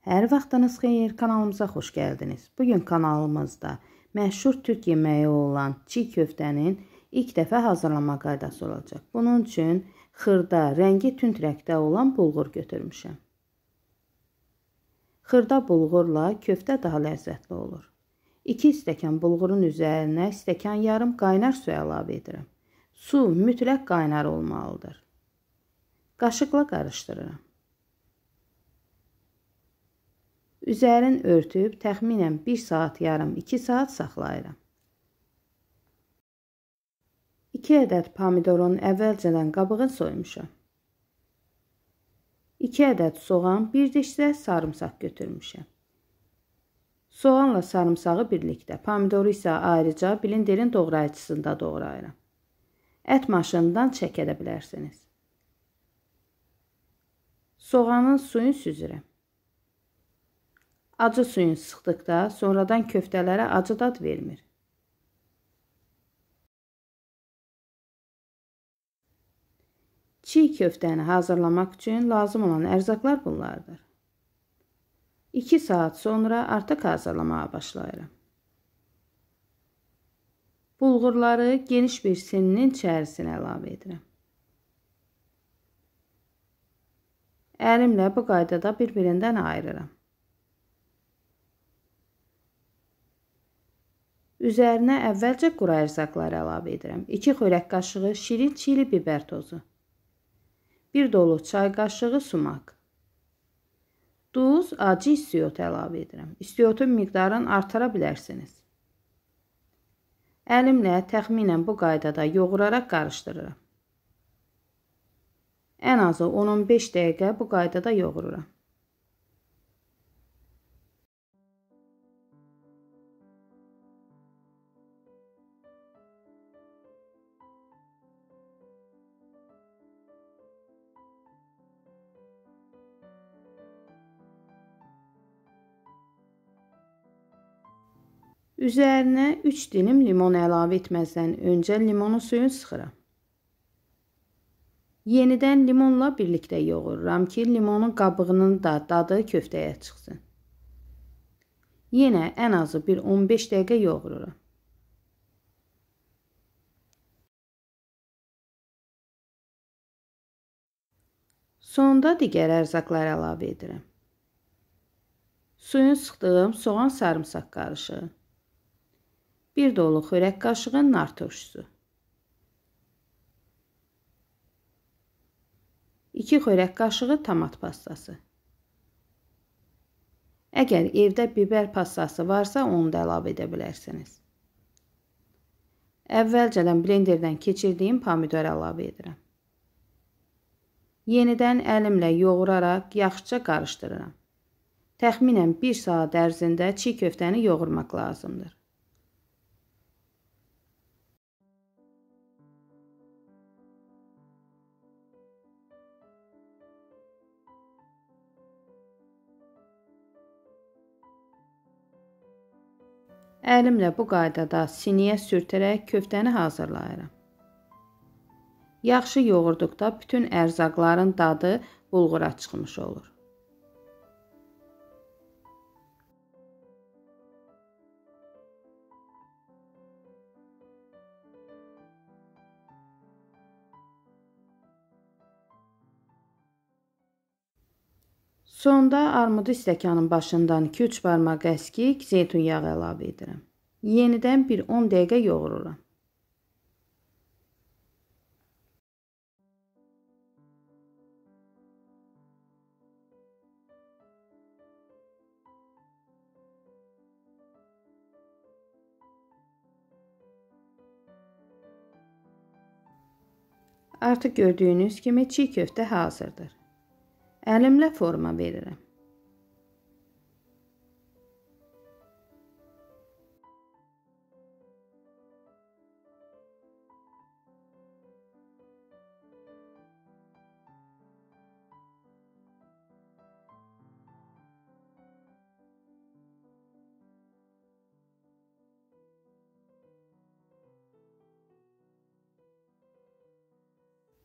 Hər vaxtınız xeyir, kanalımıza xoş gəldiniz. Bugün kanalımızda məşhur türk yeməyi olan çiğ köftənin ilk dəfə hazırlama qaydası olacaq. Bunun üçün xırda, rəngi tünd rəngdə olan bulğur götürmüşəm. Xırda bulğurla köftə daha ləzzətli olur. 2 stəkan bulğurun üzərinə stəkan yarım qaynar su əlavə edirəm. Su mütləq qaynar olmalıdır. Qaşıqla qarışdırıram. Üzərin örtüb təxminən 1 saat yarım 2 saat saxlayıram. 2 ədəd pomidorun əvvəlcədən qabığını soymuşam. 2 ədəd soğan, 1 diş də sarımsaq götürmüşəm. Soğanla sarımsağı birlikdə, pomidoru isə ayrıca blenderin doğrayıcısında doğrayıram. Ət maşınından çək edə bilərsiniz. Soğanın suyunu süzürəm. Acı suyunu sıxdıqda sonradan köftələrə acı dad vermir. Çiğ köftəni hazırlamaq üçün lazım olan ərzaqlar bunlardır. 2 saat sonra artıq hazırlamaya başlayıram. Bulğurları geniş bir sininin içərisinə əlavə edirəm. Əlimlə bu qaydada bir-birindən ayırıram. Üzərinə əvvəlcə quru ərzaqları əlavə edirəm. 2 xörək qaşığı şirin çili biber tozu. 1 dolu çay qaşığı sumak. Duz, acı istiyot əlavə edirəm. İstiyotun miqdarını artıra bilərsiniz. Əlimlə təxminən bu qaydada yoğuraraq qarışdırıram. Ən azı 10-15 dəqiqə bu qaydada yoğururam. Üzərinə 3 dilim limon əlavə etməzdən öncə limonun suyunu sıxıram. Yenidən limonla birlikdə yoğururam ki, limonun qabığının da dadı köftəyə çıxsın. Yenə ən azı bir 15 dəqiqə yoğururam. Sonda digər ərzaqları əlavə edirəm. Suyunu sıxdığım soğan sarımsaq qarışığı. 1 dolu xörək qaşığı nar turşusu. 2 xörək qaşığı tomat pastası. Əgər evdə biber pastası varsa, onu da əlavə edə bilərsiniz. Əvvəlcədən blenderdən keçirdiyim pomidor əlavə edirəm. Yenidən əlimlə yoğuraraq yaxşıca qarışdırıram. Təxminən 1 saat ərzində çiğ köftəni yoğurmaq lazımdır. Əlimlə bu qaydada siniyə sürtərək köftəni hazırlayıram. Yaxşı yoğurduqda bütün ərzaqların dadı bulğura çıxmış olur. Sonda armudu stəkanın başından 2-3 barmaq əskik zeytun yağı əlavə edirəm. Yenidən bir 10 dəqiqə yoğururam. Artıq gördüyünüz kimi çiğ köftə hazırdır. Əlimlə forma verirəm.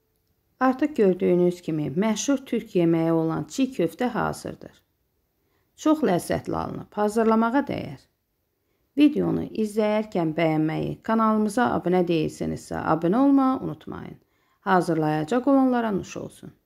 Artıq gördüyünüz kimi məşhur türk yeməyi olan çiğ köftə hazırdır. Çox ləzzətli alınıb, hazırlamağa dəyər. Videonu izləyərkən bəyənməyi, kanalımıza abunə deyilsinizsə abunə olmağı unutmayın. Hazırlayacaq olanlara nuş olsun.